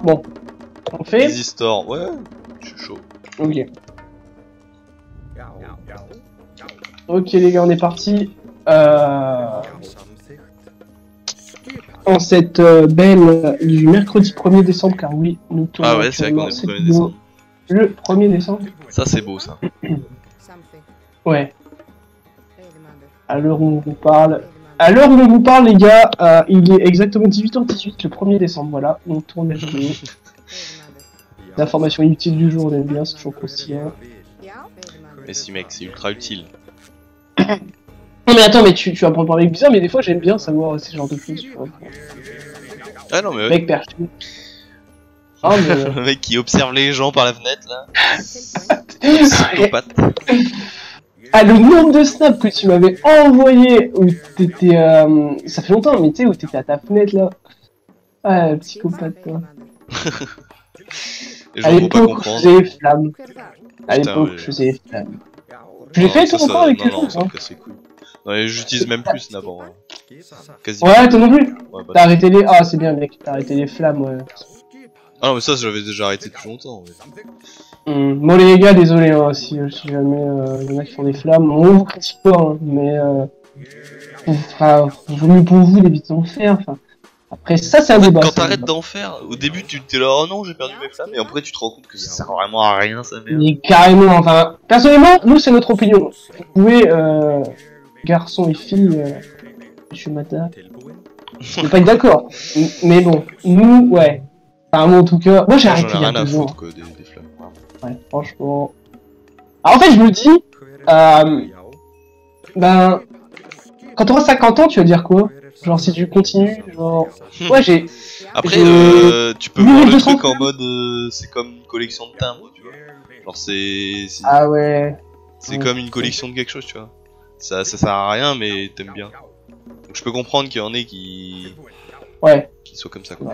Store, bon. On fait. Easy Store, ouais, je suis chaud. Ok. Ok les gars, on est parti. En cette belle du mercredi 1er décembre, car oui, nous tournons. Ah ouais, c'est vrai qu'on est le 1er décembre. Le 1er décembre. Ça c'est beau ça. Ouais. À l'heure où on vous parle. À l'heure où on vous parle les gars, il est exactement 18h18 le 1er décembre, voilà. On tourne la vidéo. L'information inutile du jour, on aime bien, c'est toujours croustillant. Mais si mec, c'est ultra utile. Non mais attends, mais tu vas prendre parler bizarre, mais des fois j'aime bien savoir ces genres de choses, tu vois. Ah non mais ouais. Mec perché. Ah, mais... Le mec qui observe les gens par la fenêtre là. Psychopathe. Ah, le nombre de snaps que tu m'avais envoyé où t'étais... Ça fait longtemps, mais tu sais, où t'étais à ta fenêtre là. Ah, psychopathe toi. À l'époque, je faisais les flammes. À l'époque, je faisais les flammes. Je l'ai fait tout encore avec les choses, hein. C'est cool. Non, j'utilise même plus Snap en vrai. Quasiment. Ouais, toi non plus. Ouais, bah, t'as arrêté les... Ah, c'est bien mec, t'as arrêté les flammes, ouais. Ah non mais ça j'avais déjà arrêté depuis longtemps. Mais... Bon les gars, désolé hein, si jamais il y en a qui font des flammes, on vous critique pas, hein, mais vaut mieux pour vous d'éviter d'en faire, enfin... Après ça c'est un débat. Quand t'arrêtes d'en faire, au début tu t'es là oh non j'ai perdu mes flammes et après tu te rends compte que ça sert vraiment à rien ça merde. Mais carrément, enfin, personnellement, nous c'est notre opinion. Vous pouvez, garçons et filles, je suis matin, je vais pas être d'accord, mais bon, nous, ouais. Enfin moi en tout cas, moi j'ai arrêté il y a rien à 2 ans. foutre quoi, des flammes. Ouais, franchement. Alors en fait je me dis, ben, quand t'auras 50 ans tu vas dire quoi? Genre si tu continues, genre... Ouais j'ai... Après tu peux voir le truc en mode c'est comme une collection de timbres tu vois. Genre c'est... Ah ouais. C'est comme une collection de quelque chose tu vois. Ça sert à rien mais t'aimes bien. Donc je peux comprendre qu'il y en ait qui... Ouais. Qui soient comme ça quoi. Ouais.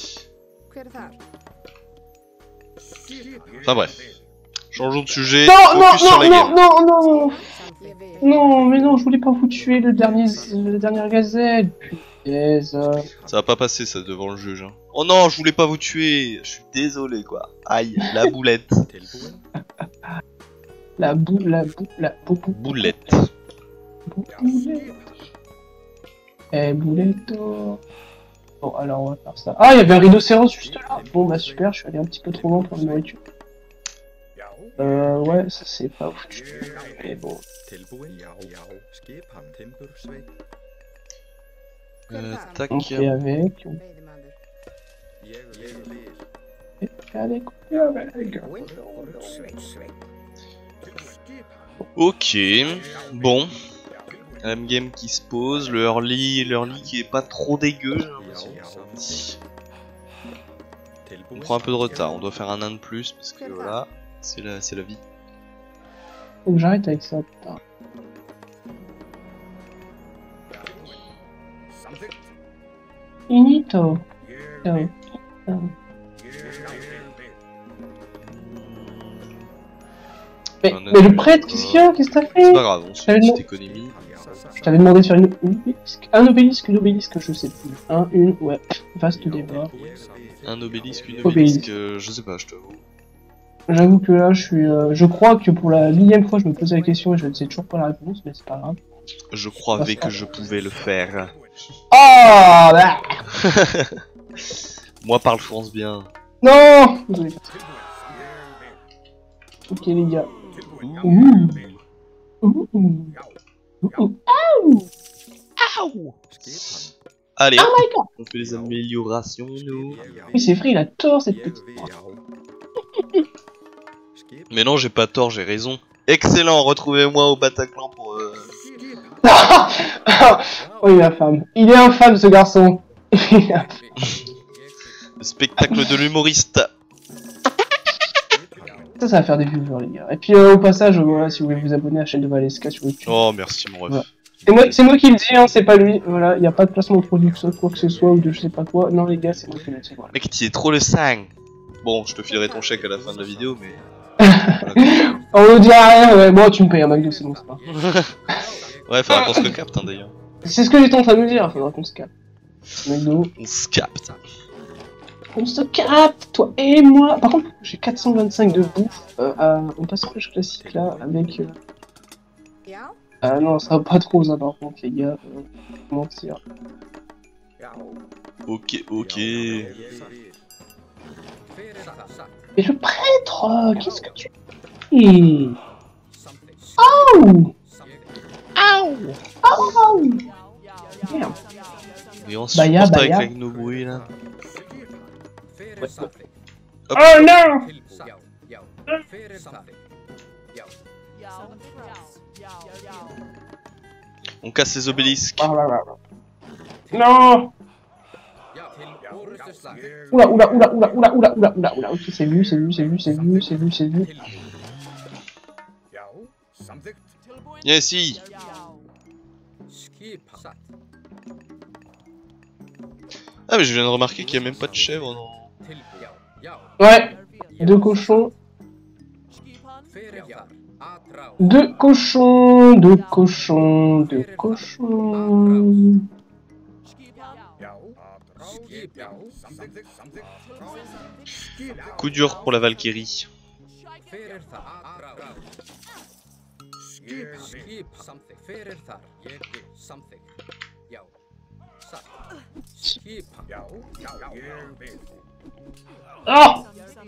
Enfin bref. Changeons de sujet. Non, mais non, je voulais pas vous tuer la dernière gazelle. Punaise. Ça va pas passer ça devant le juge. Hein. Oh non, je voulais pas vous tuer. Je suis désolé quoi. Aïe, la boulette. Boulette. Eh, boulette. Bon, alors on va faire ça. Ah, il y avait un rhinocéros juste là. Bon, bah super, je suis allé un petit peu trop loin pour la nourriture. Ouais, ça c'est pas foutu. Mais bon. Tac. On fait avec. Ok. Bon. Game qui se pose, le early qui est pas trop dégueu. On prend un peu de retard, on doit faire un nain de plus parce que voilà, c'est la vie. Faut que j'arrête avec ça, putain. Finito. Mais le prêtre, qu'est-ce qu'il y a? Qu'est-ce que t'as fait? C'est pas grave, on se fait une petite économie. Je t'avais demandé de faire une obélisque, je sais plus. Ouais, vaste débat. Un obélisque, une obélisque, je sais pas, je t'avoue. J'avoue que là, je crois que pour la 1000e fois, je me posais la question et je ne sais toujours pas la réponse, mais c'est pas grave. Je croyais que je pouvais le faire. Oh bah. Moi parle France bien. Non. Ok les gars. Allez, oh on fait les améliorations nous. Oui c'est vrai, il a tort cette petite. Mais non, j'ai pas tort, j'ai raison. Excellent, retrouvez-moi au Bataclan pour... Oh il est infâme. Il est infâme ce garçon. Le spectacle de l'humoriste. Ça va faire des vues les gars. Et puis au passage, voilà, si vous voulez vous abonner à la chaîne de Valeska sur YouTube. Oh merci mon ref. Voilà. C'est moi qui le dis, hein, c'est pas lui. Voilà, il n'y a pas de placement de produit que quoi que ce soit ou de je sais pas quoi. Non les gars, c'est moi qui le dis. Voilà. Mec, t'y es trop le sang. Bon, je te filerai ton chèque à la fin de la vidéo, mais... On ne dit rien, ouais. Bon, tu me payes un McDo, c'est bon, c'est pas. Ouais, faudra qu'on se le capte, hein, d'ailleurs. C'est ce que j'étais en train de me dire, faudra qu'on se capte. McDo. On se capte. On se capte, toi et moi. Par contre, j'ai 425 de bouffe. On passe au page classique là avec. Ah non, ça va pas trop ça par contre, les gars. Mentir. Ok, ok. Et Et le prêtre, qu'est-ce que tu fais? Oh! Oh! Merde. on se Baya, supporte baya. avec nos bruits là. Ouais. Hop. Oh non! On casse les obélisques. Non! Oula, oula, oula, oula, oula, oula, oula, oula, oula, ok, c'est vu, c'est vu, c'est vu, c'est vu, c'est vu, c'est vu. Yes, si. Ah mais je viens de remarquer qu'il n'y a même pas de chèvre non. Ouais, deux cochons. Deux cochons, deux cochons, deux cochons. Coup dur pour la Valkyrie. Ah!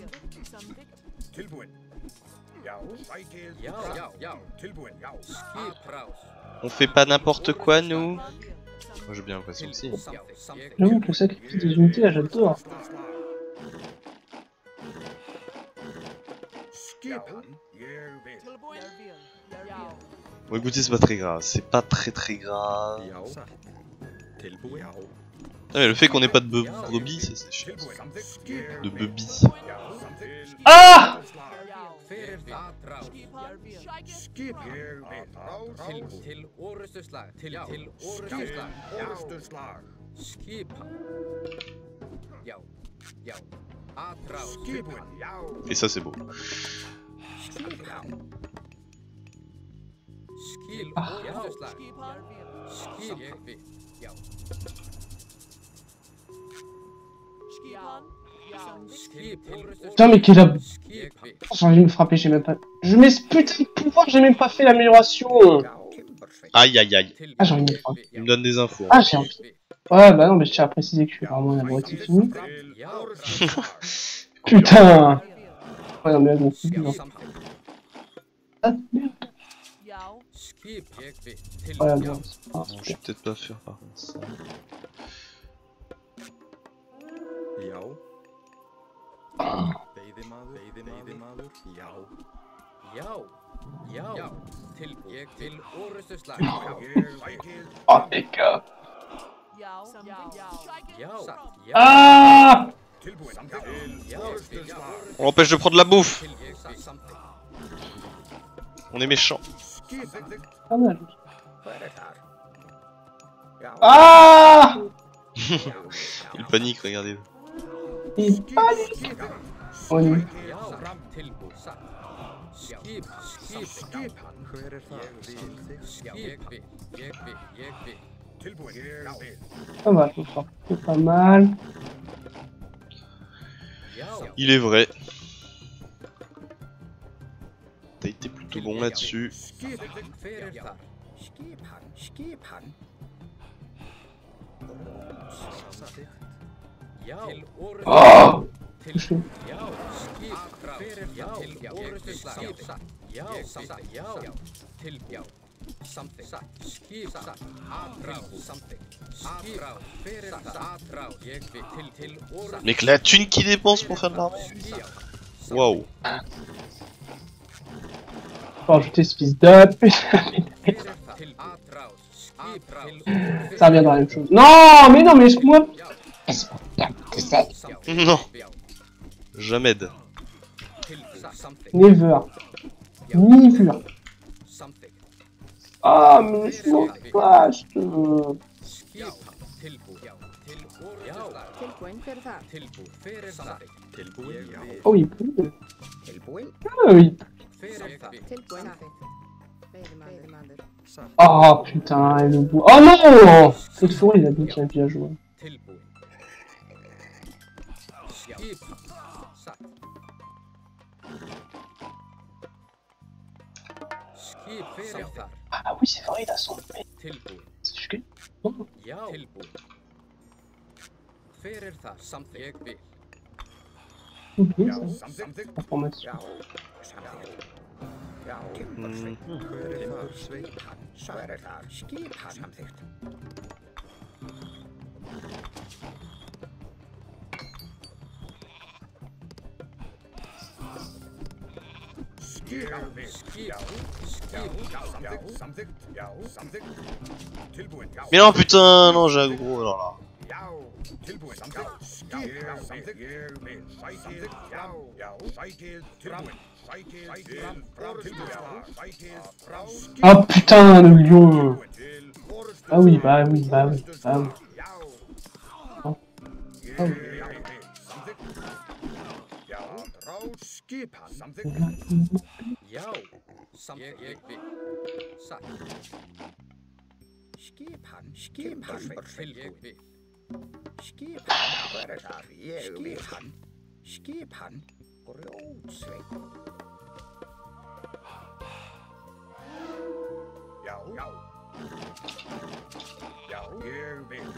On fait pas n'importe quoi nous. Moi j'ai bien l'impression que si. J'avoue que le sacrifice des unités, là, j'adore. Bon écoutez c'est pas très grave, c'est pas très grave. Ah mais le fait qu'on ait pas de brebis, ça c'est chiant. De brebis. Ah! Et ça c'est beau. Putain, mais qu'il a... J'ai envie de me frapper, j'ai même pas... Je mets ce putain de pouvoir, j'ai même pas fait l'amélioration. Aïe aïe aïe. Ah, j'ai envie de me frapper. Il me donne des infos. Ah, j'ai envie. Ouais, bah non, mais je tiens à préciser que je suis vraiment un abruti fini. Putain. Ouais, non, mais là, je m'en fous, non. Ah, merde. Ouais, bon, c'est pas Non, je vais peut-être pas faire par contre ça. Oh, les gars. Ah! On l'empêche de prendre la bouffe. On est méchant. Pas mal. Ah! Il panique, regardez. Il panique. Oui. Ça va, c'est pas mal. Il est vrai. T'as été plutôt bon là-dessus. Oh! Mec, la thune qu'il dépense pour faire de l'armée. Waouh. Faut rajouter ce fils de pute. Ça revient dans la même chose. Non, mais laisse-moi. Non. Jamais. Never. Never. Ah, mais laisse-moi pas. Oh, il peut. Ah, oui. Oh putain, et le bout. Oh non! Cette forêt, il a bien joué. Satt. Skip fyrir þar. Ah oui, c'est vrai, il a son... Tilbúin. Je... Já. Tilbúin. Fyrir þar. Samþykkt. Ég vil. Samþykkt. Information. Hver er þar? Skip hann. Samþykkt. Mais non, putain, non, j'ai aggro, alors là. Ah putain, le lion. Ah oui, bah oui, bah oui, bah oui. Oh. Oh. Já, ég vil. Satt. Skip hann til ég vil. Skip hann, hver er þar? Ég vil hann. Skip hann, grjótsveit. Já, ég vil.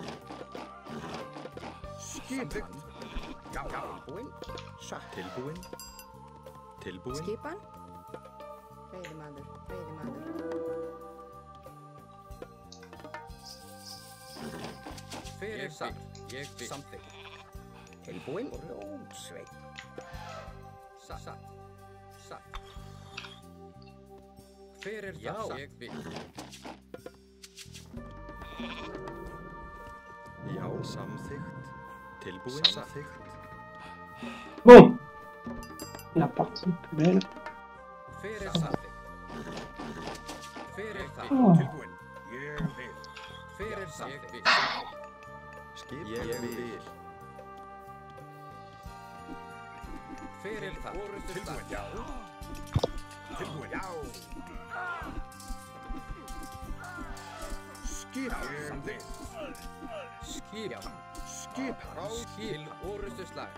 Skip hann. Já, tilbúin. Satt. Tilbúin. Skipan? Veiðimaður. Fyrir satt. Ég vil. Samþykkt. Tilbúin. Rótsveit. Satt. Fyrir það satt. Ég vil. Já, samþykkt. Tilbúin. Samþykkt. Bon. La partie plus belle. Fyrir samþykkt. Fyrir það. Oh. Tilbúin. Ég vil. Fyrir samþykkt. Skip. Ég vil. Fyrir það. Tilbúin. Já. Tilbúin. Já. Skip. Samþykkt. Skip. Skip. Skil orustu slag.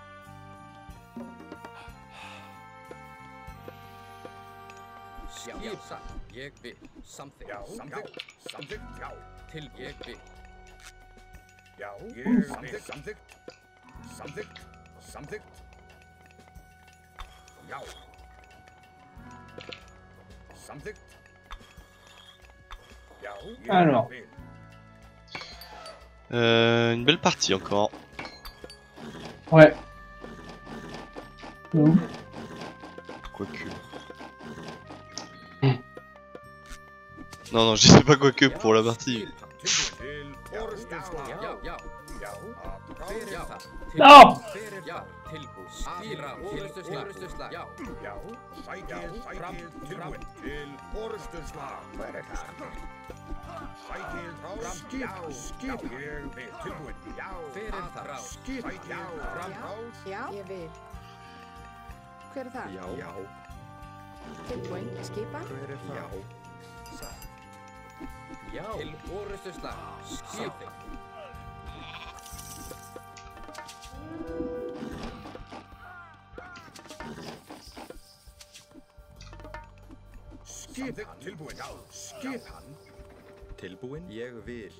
Skip satt. Ég vil. Samþykkt. Já. Samþykkt. Já. Til ég vil. Já. Ég vil. Samþykkt. Já. Samþykkt. Já. Alors. Une belle partie encore. Ouais. Mmh. Quoique. Non, je sais pas quoique pour la partie. Non. Já, ég vil. Hver er það? Já. Tilbúin. Skipan? Já. Til orustu slag. Skip. Skip. Tilbúin. Já. Skip hann. Tilbúin. Ég vil.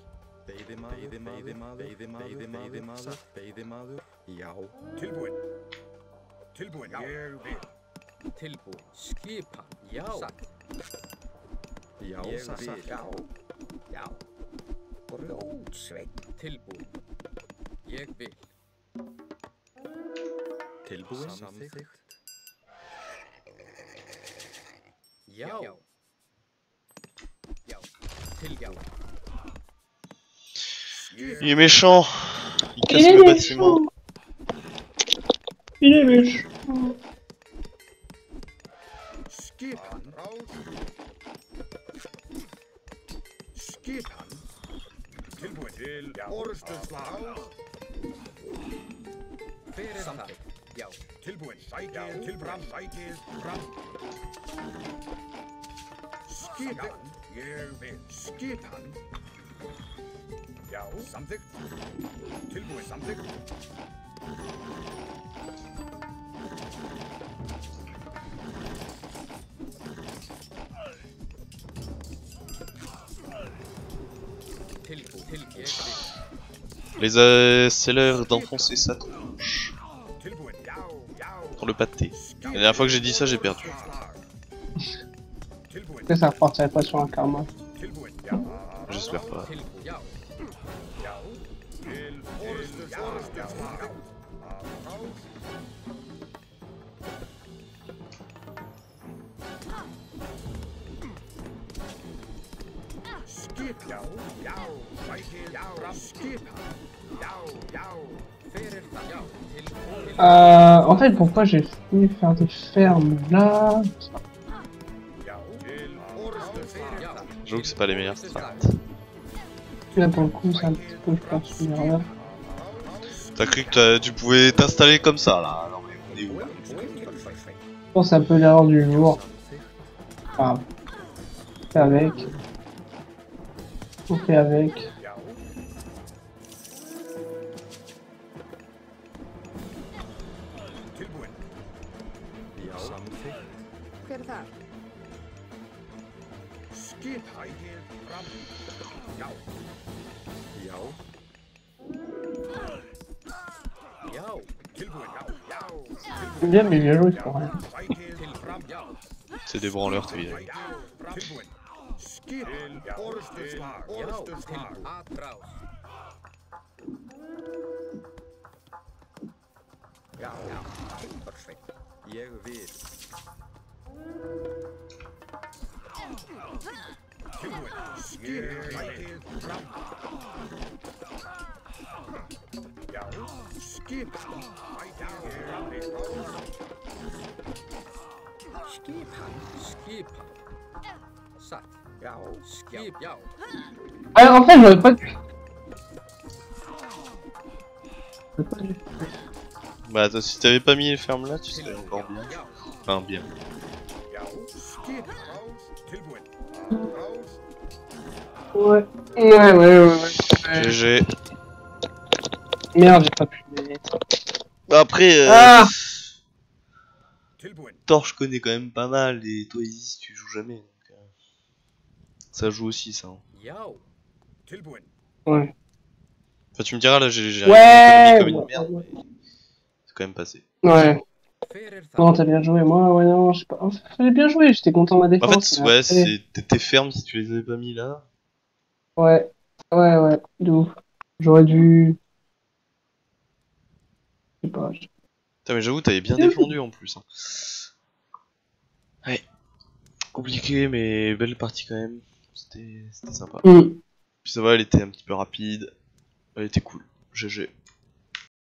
Veiðimaður. Já. Tilbúin. Ég vil. Tilbúin. Skip hann. Já. Satt. Já. Ég vil. Já. Grjótsveit. Tilbúin. Ég vil. Tilbúin. Samþykkt. Já. Tilbúin. Il est méchant. Il casse le bâtiment. Il est méchant. Skip hann. Skip hann. Tilbúin. Til orustu slag. Fyrir samþykkt. Já. Tilbúin. Sækið til fram. Skip hann. Ég vil. Skip hann. Já. Samþykkt. Tilbúin. Samþykkt. C'est l'heure d'enfoncer sa tronche dans le pâté. La dernière fois que j'ai dit ça, j'ai perdu. Est-ce que ça repartirait pas sur un karma? J'espère pas. En fait, pourquoi j'ai fait faire des fermes là? J'avoue que c'est pas les meilleures strats. Là, pour le coup, c'est un petit peu, je pense, une erreur. T'as cru que tu pouvais t'installer comme ça là? Non mais on est où là? Je pense que c'est un peu l'erreur du jour. Enfin, on fait avec. On fait avec. Hver er það? J'aime bien, mais bien joué pour rien. C'est des branleurs, t'es viré. Ég vil. Skipan. Satt. Já. Skip. Já. Alors, en fait, j'aurais pas dû. Bah si t'avais pas mis les fermes là, tu serais encore bien. Enfin bien. Ouais. Ouais. GG. Merde, j'ai pas pu les mettre. Après, Ah Thor je connais quand même pas mal et toi Isis tu joues jamais. Donc, ça joue aussi ça. Hein. Ouais. Enfin tu me diras là j'ai Ouais, comme une merde. ouais. Mais c'est quand même passé. Ouais. Non, t'as bien joué. Moi, ouais, non, je sais pas. Enfin, fallait bien jouer, j'étais content de ma En défense. fait mais ouais après- c'est tes fermes si tu les avais pas mis là. Ouais. Ouais, de ouf. J'aurais dû. Je sais pas. Putain mais j'avoue t'avais bien défendu en plus. Hein. Ouais. Compliqué mais belle partie quand même. C'était sympa. Mm. Puis ça va, elle était un petit peu rapide. Elle était cool. GG.